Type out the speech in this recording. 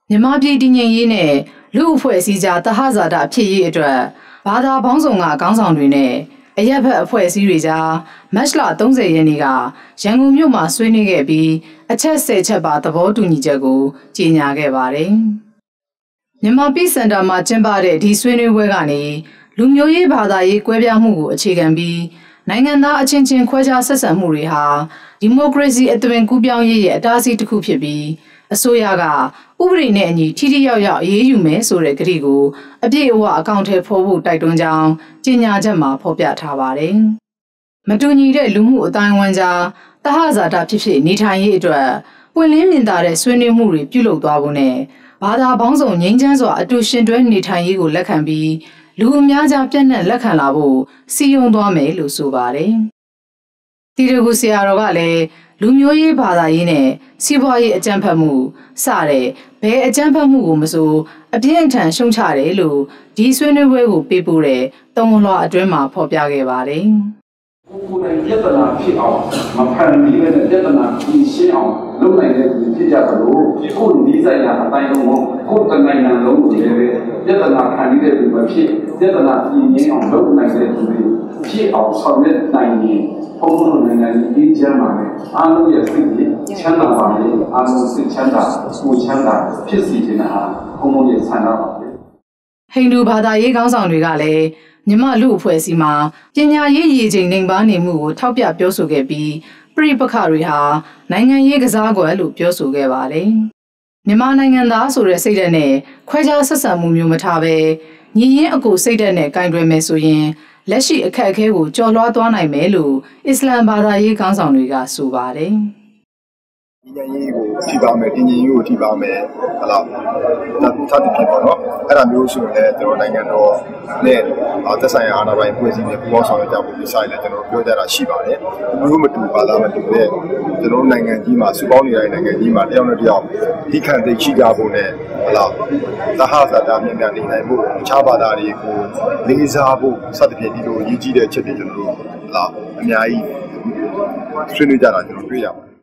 မြန်မာပြည်တည်ငြိမ်ရေးနဲ့လူ့အဖွဲ့အစည်းကြားတဟဇာတဖြစ်ရေးအတွက်ဘာသာပေါင်းစုံကခေါင်းဆောင်တွေနဲ့အရက်ဖက်အဖွဲ့အစည်းတွေကြားမတ်လ30ရက်နေ့ကရန်ကုန်မြို့မှာဆွေးနွေးခဲ့ပြီးအချက်10ချက်ပါသဘောတူညီချက်ကိုကြေညာခဲ့ပါတယ်။မြန်မာပြည်စင်တာမှာကျင်းပတဲ့ဒီဆွေးနွေးပွဲကနေလူမျိုးရေးဘာသာရေးကွဲပြားမှုကိုအခြေခံပြီးနိုင်ငံသားအချင်းချင်းခွဲခြားဆက်ဆံမှုတွေဟာဒီမိုကရေစီအသွင်ကူးပြောင်းရေးရဲ့အတားအဆီးတစ်ခုဖြစ်ပြီးအစိုးရကဥပဒေနဲ့အညီထိထိရောက်ရောက်အရေးယူမယ်ဆိုတဲ့ကတိကိုအပြည့်အဝအကောင့်ထဲဖော်ဖို့တိုက်တွန်းကြောင်းကြေညာချက်မှာဖော်ပြထားပါတယ်။မတူညီတဲ့လူမှုအတိုင်းအဝန်ကြားတဟဇာတဖြစ်နေထိုင်ရေးအတွက်ပွင့်လင်းမြင်သာတဲ့ဆွေးနွေးမှုတွေပြုလုပ်သွားဖို့နဲ့ဘာသာပေါင်းစုံငြိမ်းချမ်းစွာအတူရှင်တွဲနေထိုင်ရေးကိုလက်ခံပြီးလူအများကြားပြန့်နှံ့လက်ခံလာဖို့စီယုံသွားမယ်လို့ဆိုပါတယ်။တီရဂူဆရာတော်ကလည်းလူမျိုးရေးဘာသာရေးနဲ့စီးပွားရေးအကြမ်းဖက်မှုစတဲ့ဘယ်အကြမ်းဖက်မှုကိုမဆိုအပြင်းအထန်ရှုံချတယ်လို့ဒီဆွေးနွေးပွဲကိုပေးပို့တဲ့တုံးလွှာအတွင်းမှာဖော်ပြခဲ့ပါတယ်။ကိုယ်တိုင်ပြဿနာဖြစ်အောင်မဖန်ပြီးတဲ့ပြဿနာကြီးရှင်းအောင်လုပ်နိုင်တဲ့သူဖြစ်ကြသလိုကိုယ်ဒီဆိုင်ရာအတိုင်းလုံးကိုယ်တနိုင်ငံလုံးကိုလည်းပြဿနာခံနေတဲ့သူပဲဖြစ်ပြဿနာကြီးငြင်းအောင်လုပ်နိုင်တဲ့သူတွေဖြစ်အောင်ဆောင်ရွက်နိုင်ရင်ဘုံဘုံနိုင်ငံကြီးကျန်းမာတယ်အားလုံးရဲ့စိတ်ကြီးချမ်းသာပါလေအားလုံးစိတ်ချမ်းသာကိုယ်ချမ်းသာဖြစ်စီနေတာဘုံဘုံရဲ့ဆန္ဒပါပဲဟိန္ဒူဘာသာရေးခေါင်းဆောင်တွေကလည်းမြန်မာလူအဖွဲ့အစည်းမှာပညာရေးရည်ချိန်နှိမ်ပါနေမှုကိုထောက်ပြပြောဆိုခဲ့ပြီးပြိပခတွေဟာနိုင်ငံရေးကစားကွယ်လို့ပြောဆိုခဲ့ပါတယ်။မြန်မာနိုင်ငံသားဆိုတဲ့စိတ်ဓာတ်နဲ့ခွဲခြားဆက်ဆံမှုမျိုးမထားဘဲညီရင်းအကိုစိတ်ဓာတ်နဲ့ကင်တွယ်မယ်ဆိုရင်လက်ရှိအခက်အခဲကိုကျော်လွှားသွားနိုင်မယ်လို့အစ္စလမ်ဘာသာရေးခေါင်းဆောင်တွေကဆိုပါတယ်။ဒီညရေးကိုထိပါမယ်တင်းကြီးကိုထိပါမယ်ဟလာစသဖြင့်ပေါ့နော်အဲ့ဒါမျိုးဆိုရင်လည်းကျွန်တော်နိုင်ငံတော်နဲ့သက်ဆိုင်ရာအာဏာပိုင်ဖွဲ့စည်းနဲ့ပူးပေါင်းဆောင်ရွက်ကြဖို့ဒီဆိုင်လည်းကျွန်တော်ပြောကြတာရှိပါတယ်မျိုးမတူပါလားမတူတဲ့ကျွန်တော်နိုင်ငံကြီးမှာစုပေါင်းနေတဲ့နိုင်ငံကြီးမှာတယောက်နဲ့တယောက်ဒီခံသိရှိကြဖို့နဲ့ဟလာသဟဇာတာမြင်မြန်နေနိုင်ဖို့အခြားဘာသာတွေကိုလေးစားဖို့စသဖြင့်ဒီလိုရည်ကြီးတဲ့အချက်တွေကျွန်တော်တို့ဟလာအများကြီးဆွေးနွေးကြတာကျွန်တော်တွေ့ရပါတယ်